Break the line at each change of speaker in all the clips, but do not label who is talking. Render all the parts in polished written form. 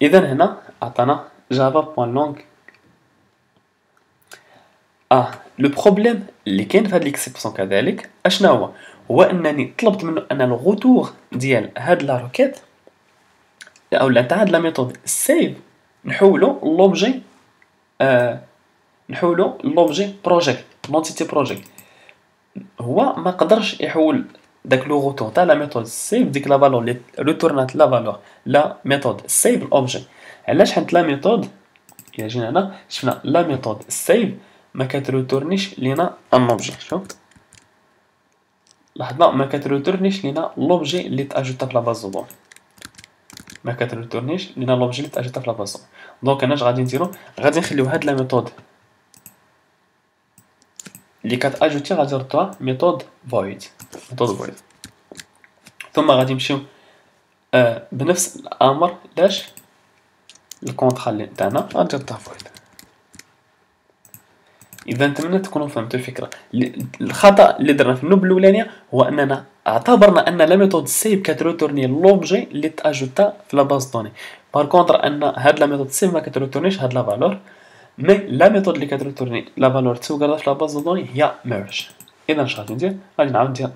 اذا هنا عطانا java.long. لو بروبليم اللي كاين في هاد ليكسيبسيون كذلك اشنا هو انني طلبت منه ان الغوتور ديال هاد لا روكيت او لا تاع هاد لا ميثود سيف نحولو لوبجي لوبجي بروجيكت لونتيتي بروجيكت. هو ما قدرش يحول داك لو غوتور تاع لا ميثود سيف ديك لا فالور اللي ريتورنات لا فالور لا ميثود سيف الاوبجي. علاش؟ حيت لا ميثود الى جينا هنا شفنا لا ميثود سيف ما كتريتورنيش لينا ان اوبجي. شوف لاحظنا ما كتريتورنيش لينا لوبجي اللي تاجوتا في لا باز دو دوني، ما كتريتورنيش لينا لوبجي اللي تاجوتا في لا باز. دونك انا اش غادي نديرو؟ غادي نخليو هاد لا ميثود اللي كتاجوتي غادي نردوها ميثود void. ثم غادي نمشيو بنفس الامر لاش الكونطرا اللي تاعنا غادي نردوها void. اذا نتمنى تكونوا فهمتوا الفكره. الخطا اللي درنا في النوب الاولانيه هو اننا اعتبرنا ان لا ميثود سيف كتريتورني لوبجي اللي تاجوتا في لا باز دوني. بار كونطر ان هاد لا ميثود سيف ما كتريتورنيش هاد لا فالور، مي لا ميثود اللي كتريتورني لا فالور تسوغردا في لا باز دوني هي ميرج. اذا اش غادي ندير؟ غادي نعاود ندير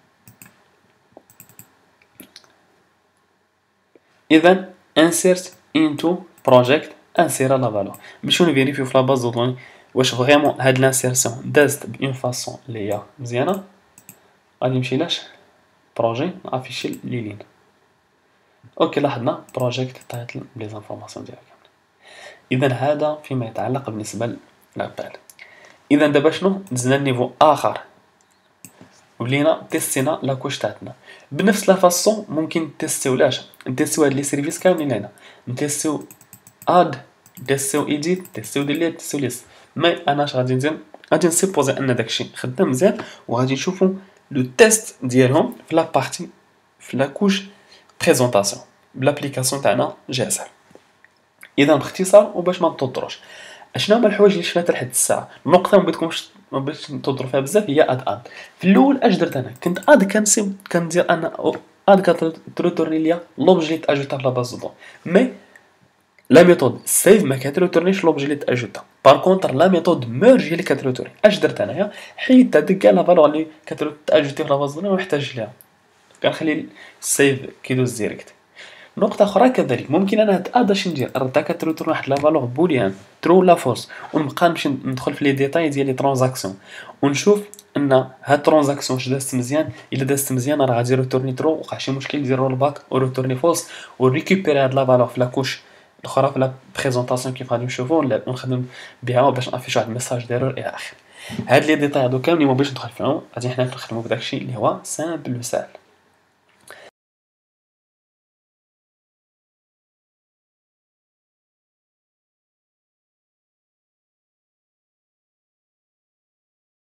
اذا insert into project انسير لا فالور باش نفيريفيو في لا باز دوني واش فريمون هاد لانسيرسيون دازت بأون فاسون اللي هي مزيانه. غادي نمشي لاش بروجي افيشي لي لين. اوكي لاحظنا بروجيكت تايتل بلي زانفورماسيون ديالها كامل. اذا هذا فيما يتعلق بالنسبه لابل. اذا دابا شنو دزنا النيفو اخر ولينا تيستينا لا كوش تاعتنا بنفس لا فاسون. ممكن تيستيو لاش نتيستيو هاد لي سيرفيس كاملين هنا، نتيستيو اد، تيستيو ايديت، تيستيو ديليت، تيستيو ليست. مي انا اش غادي ندير؟ غادي نسيبوزي ان داكشي خدام مزيان وغادي نشوفو لو تيست ديالهم في لا بارتي في لا كوش بريزونطاسيون بلابليكاسيون تاعنا جاهزه. اذا باختصار وباش ما نطدروش اشنو هما الحوايج اللي شفنا لحد الساعه. النقطه ما بغيتش نطدروا فيها بزاف هي اد. في الاول اش درت انا؟ كنت كندير انا اد كتريتورني ليا لوبجي اللي تاجوتا في لا باز دون، مي لا ميثود سيف ما كتريتورنيش لوبجي اللي تاجوتا. بار كونتر لا ميثود ميرج هي اللي كتريتورني. اش درت انايا؟ حيدت هذيك كاع لا فالور اللي كتاجوتي في لا باز دون ما محتاجش ليها، كنخلي السيف كيدوز ديريكت. نقطة أخرى كذلك ممكن أنا هاد اد اش ندير؟ ردها كتريتورن واحد لا فالور بوليان ترو ولا فولس، ونبقى نمشي ندخل في لي ديتاي ديال لي ترانزاكسيون ونشوف ان هاد ترانزاكسيون واش دازت مزيان. الا دازت مزيان راه غادي ريتورني ترو، وقع شي مشكل ندير رول باك وريتورني فولس وريكوبيري هاد لا فالور في لا كوش الاخرى في لا بريزونطاسيون كيف غادي نشوفو ونخدم بها باش نافيش واحد الميساج ديرور الى اخره. هاد لي ديتاي هادو كاملين ما بغيتش ندخل فيهم، غادي حنا نخدمو بداكشي اللي هو سامبل وسهل.